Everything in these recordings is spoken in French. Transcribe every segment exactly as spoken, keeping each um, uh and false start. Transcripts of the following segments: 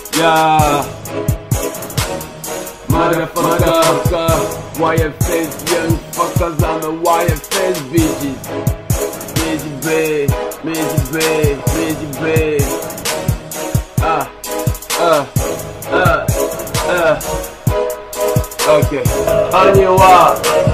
Yeah. Motherfucker. Y F S young fuckers, I'm a Y F S bitches. Busy babe, busy babe, busy babe. Ah, ah, ah, ah. Ok, on y va.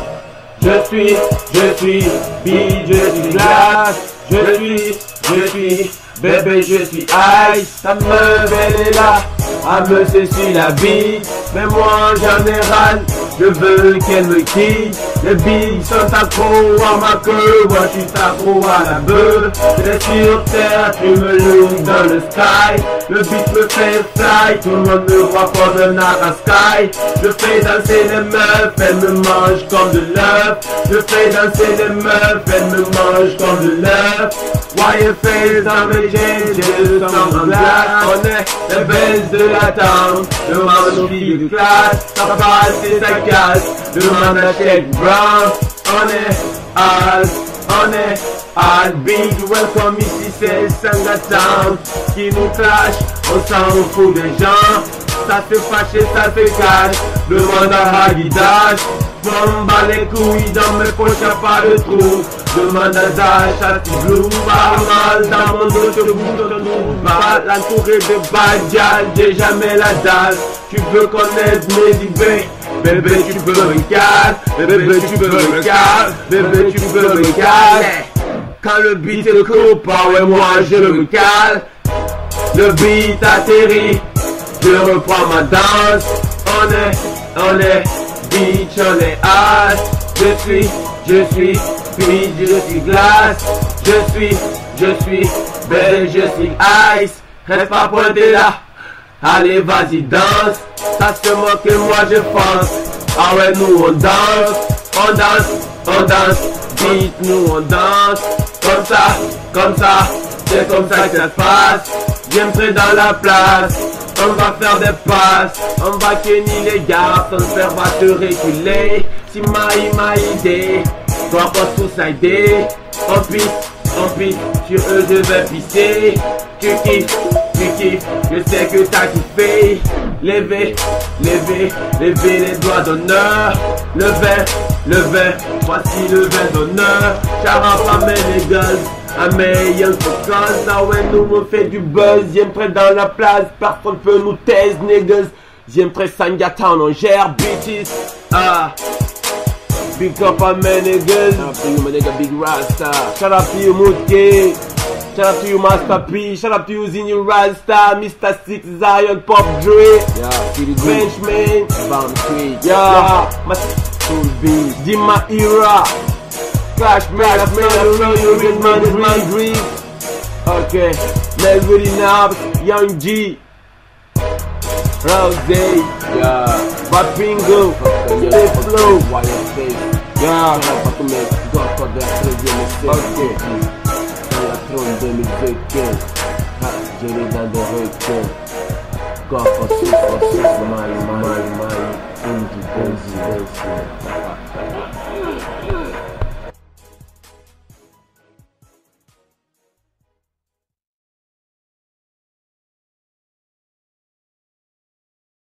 Je suis, je suis, bille, je suis glace. Je suis, je suis, bébé, je suis ice. Ta meuf, elle est là, elle me s'essuie la bite. Mais moi, j'en ai ras, je veux qu'elle me quitte. Les billes sont accros à ma queue, moi je suis accro à la beuh. T'es sur terre, tu me look dans le sky. Le beat me fait fly, tout le monde me voit comme un Sky. Je fais danser les meufs, elles me mangent comme de l'œuf. Je fais danser les meufs, elles me mangent comme de l'œuf. Y F S dans mes jeans, j'ai le sang en glace. On est les belles de la town, demande aux filles de classe. Ça passe et ça casse, demande à Check Brown. On est all, on est all big. Welcome ici c'est Sanga Town. Qui nous clash, on s'en fout des gens. Ça fait fâcher, ça fait cash. Demande à Hadidash. M'en bats les couilles, dans mes poches y'a pas de trou. Demande à Dash, à Tiblou. Pas mal dans mon dos, je bouge dans ton bas. L'entouré de Badjal, j'ai jamais la dalle. Tu veux connaître mes idées? Bébé tu peux me casser, bébé tu peux me casser, bébé tu peux me casser. Quand le beat est court, ah ouais moi je me cale. Le beat atterrit, je reprends ma danse. On est, on est, bitch, on est hard. Je suis, je suis, bitch, je suis glace. Je suis, je suis, belle, je suis ice. Reste pas pointé là. Allez vas-y danse, ça se moque et moi je pense. Ah ouais nous on danse, on danse, on danse, beat nous on danse. Comme ça, comme ça, c'est comme ça que ça se passe. J'entrer dans la place, on va faire des passes. On va kenny les gars, ton père va te reculer. Si maï m'a idée, toi pas tout ça idée. On pisse, on pisse, sur eux je vais pisser. Tu kiffes, tu kiffes, je sais que t'as kiffé. Levez, levez, levez les doigts d'honneur. Le vin, le vin, voici le vin d'honneur. Charap à mes niggas, à mes young fuckers. Ah ouais, nous on fait du buzz, j'aime près dans la place. Personne peut nous taise, niggas. J'aime près Sanga Town, on gère bitches. Ah, big up à mes niggas. Shout out to you, my nigga Big Rasta. Shout out to you, Moodgate. Shout out to you, Master P. Shout out to you, Zinny Rasta, Mister Six, Zion, Pop Dre. Yeah, City Frenchman, Bound Creek. Yeah, Master Cool B. Dima Era. Clash Man, I smell you, you man, is my dream. Okay, Melville Nabs, Young G. Rose, yeah, Bapingo, Stay Flow. Y F S. Yeah, okay. deux mille quinze, j'ai les dents de requin. Corps en souffle, en souffle, mal, mal, mal, une du bon,